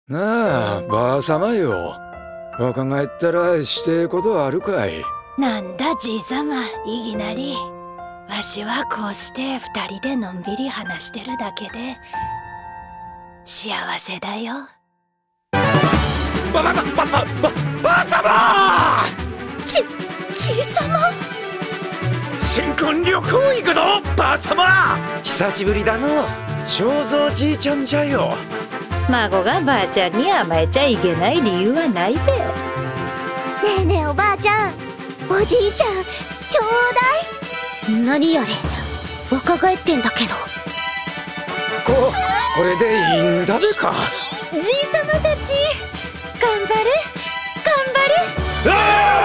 なあ、ばあさまよ。若返ったらしてえことあるかい。 なんだじいさま、いきなり。わしはこうして二人でのんびり話してるだけで幸せだよ。 ばあさま！ じいさま。 新婚旅行行くぞ、ばあさま！久しぶりだの。正蔵じいちゃんじゃよ。 孫がばあちゃんに甘えちゃいけない理由はないべ。 ねえねえおばあちゃん、おじいちゃんちょうだい。何やれ、若返ってんだけど。 これでいいんだべか。 じいさまたち頑張れ頑張れ。 ああ！